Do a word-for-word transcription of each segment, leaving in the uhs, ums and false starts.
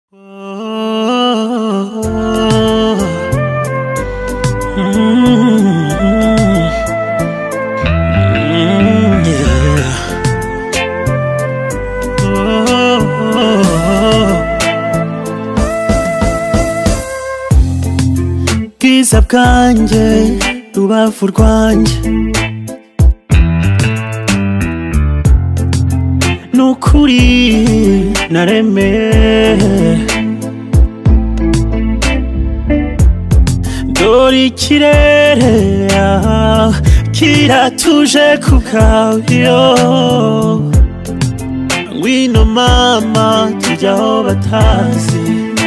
Bwiza bwanjye rubavu rwanjye nukuri naremeye dore ikirere kiratuje kubwayo ngwino mama tujya aho batazi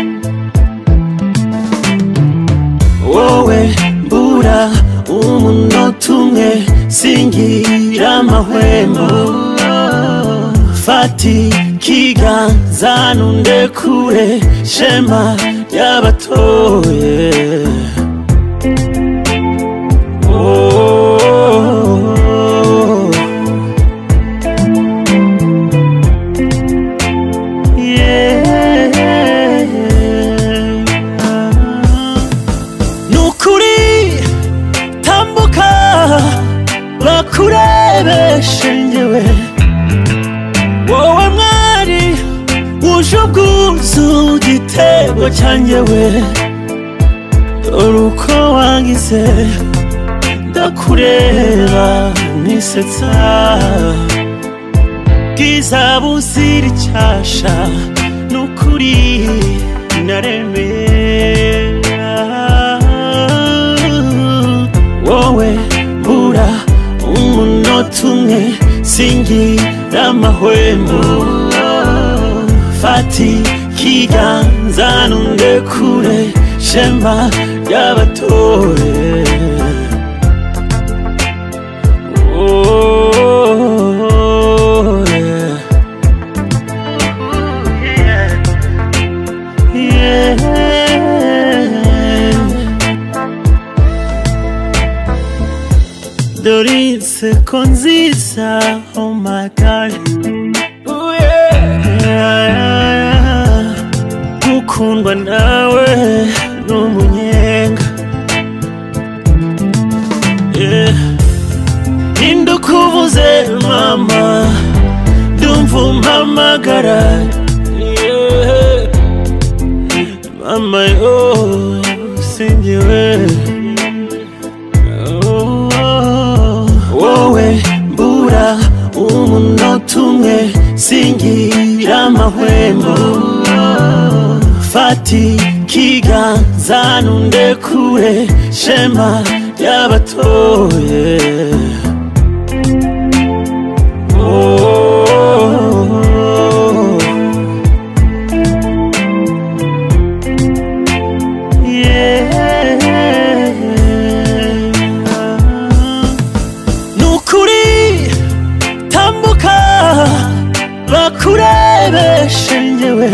wowe mbura umunota umwe singira amahwemo fata ikiganza nundekure shema ry'abatoye bakurebeshe njyewe wowe mwari wuje ubwuzu igitego cyanjyewe dore uko wangize ndakureba nisetsa bwiza buzira icyasha nukuri naremeye wowe mbura umunota umwe singira amahwemo fata ikiganza nundekure shema ry'abatoye dore inseko nziza, oh my god, ooh yeah, gukundwa nawe n'umunyenga, yeah, indukubuze mama ndumva umpamagara, yeah, mama yo sinjyewe wowe mbura umunota umwe singira amahwemo fata ikiganza nundekure shema ry'abatoye bakurebeshe njyewe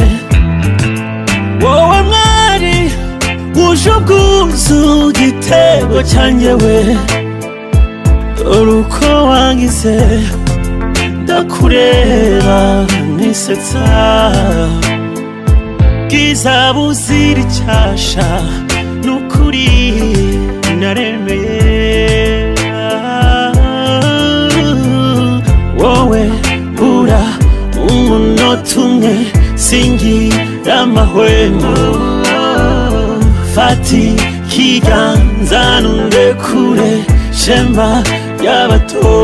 wowe mwari wuje ubwuzu igitego cyanjyewe dore uko wangize ndakureba nisetsa bwiza buzira icyasha nukuri naremeye wowe mbura umunota umwe singira amahwemo fata ikiganza nundekure shema ry'abatoye